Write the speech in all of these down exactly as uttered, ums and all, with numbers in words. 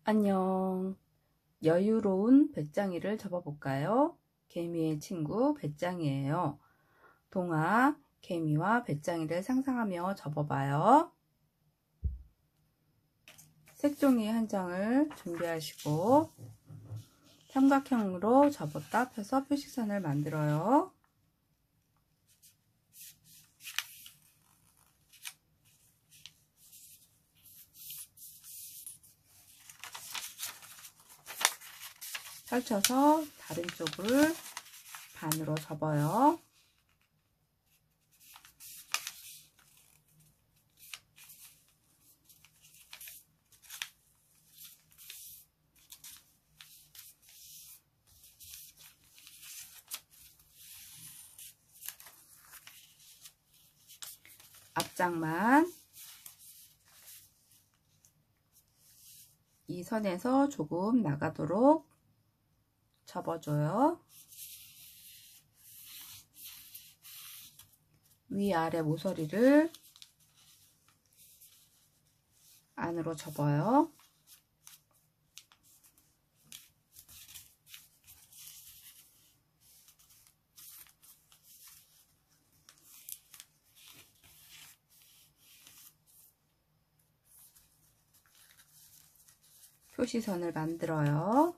안녕. 여유로운 배짱이를 접어볼까요? 개미의 친구 배짱이에요. 동화 개미와 배짱이를 상상하며 접어봐요. 색종이 한 장을 준비하시고 삼각형으로 접었다 펴서 표시선을 만들어요. 펼쳐서 다른 쪽을 반으로 접어요. 앞장만 이 선에서 조금 나가도록 접어줘요. 위아래 모서리를 안으로 접어요. 표시선을 만들어요.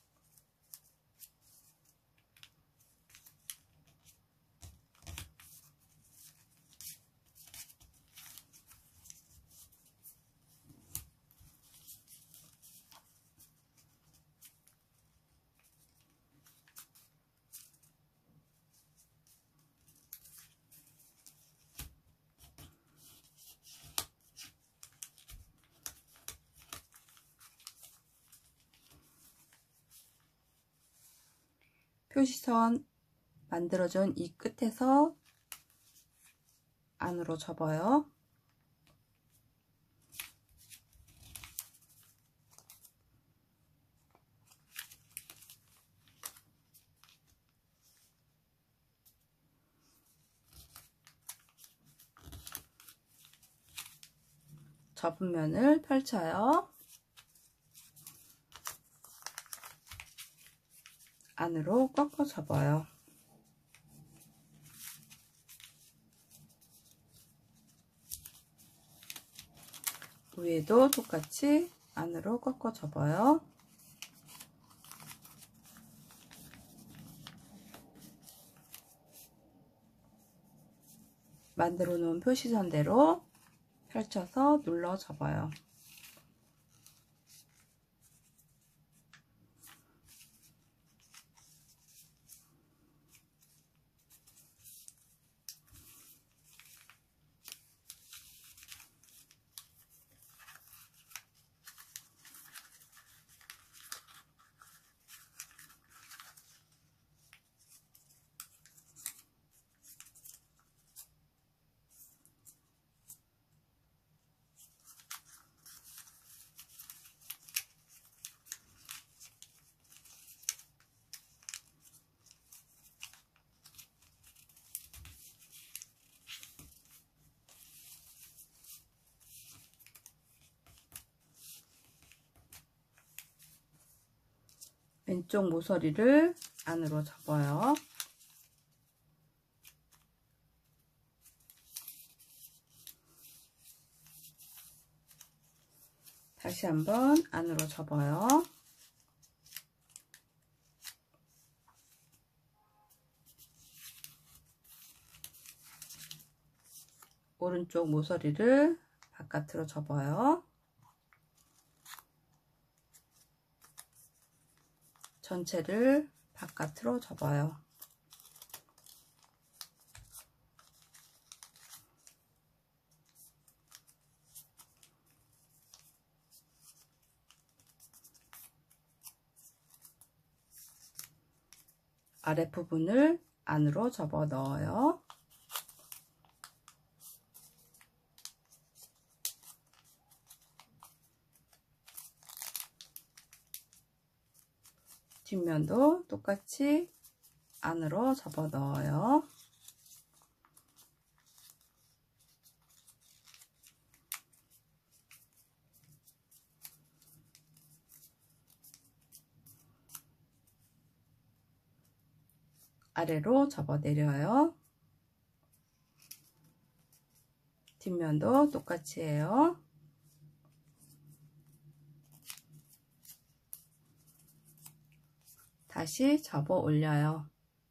표시선 만들어준 이 끝에서 안으로 접어요. 접은 면을 펼쳐요. 안으로 꺾어 접어요. 위에도 똑같이 안으로 꺾어 접어요. 만들어 놓은 표시선대로 펼쳐서 눌러 접어요. 왼쪽 모서리를 안으로 접어요. 다시 한번 안으로 접어요. 오른쪽 모서리를 바깥으로 접어요. 전체를 바깥으로 접어요. 아랫부분을 안으로 접어 넣어요. 뒷면도 똑같이 안으로 접어 넣어요. 아래로 접어 내려요. 뒷면도 똑같이 해요. 다시 접어 올려요.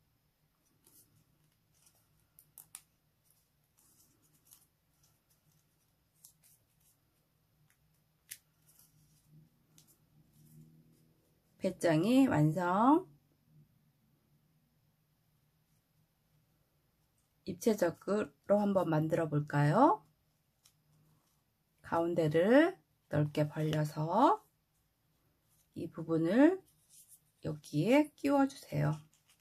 배짱이 완성. 입체적으로 한번 만들어 볼까요? 가운데를 넓게 벌려서 이 부분을 여기에 끼워 주세요.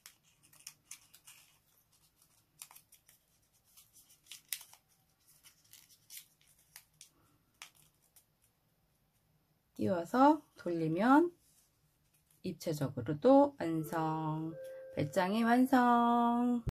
끼워서 돌리면 입체적으로도 완성. 배짱이 완성.